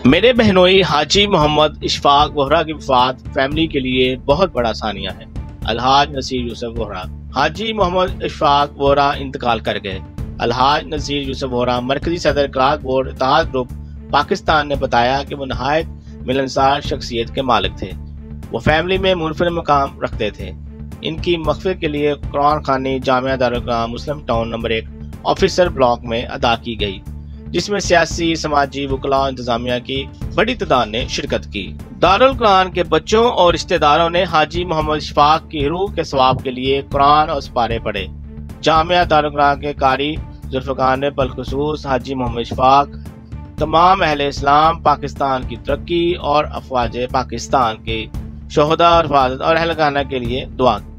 میرے بہنوئی حاجی محمد اشفاق وہرا کی وفات فیملی کے لیے بہت بڑا ثانیہ ہے۔ الحاج نصیر یوسف وہرا۔ حاجی محمد اشفاق وہرا انتقال کر گئے۔ الحاج نصیر یوسف وہرا مرکزی صدر clock board Ittehad group Pakistan نے بتایا کہ وہ نہایت ملنسار شخصیت کے مالک تھے۔ وہ فیملی میں منفرد مقام رکھتے تھے۔ ان کی مغفرت کے لیے قرآن خوانی Jamia Darul Quran Muslim town number 1 officer block میں ادا کی گئی، جس میں سیاسی، سماجی، وکلاء اور انتظامیہ کی بڑی تعداد نے شرکت کی۔ دارالقرآن کے بچوں اور رشتہ داروں نے حاجی محمد اشفاق کی روح کے ثواب کے لیے قرآن اور سپارے پڑھے۔ جامعہ دارالقرآن کے قاری ذوالفقار نے بالخصوص حاجی محمد اشفاق تمام اہل اسلام، پاکستان کی ترقی اور افواج پاکستان کے شہداء اور حفاظت اور اہل خانہ کے لیے دعا کی۔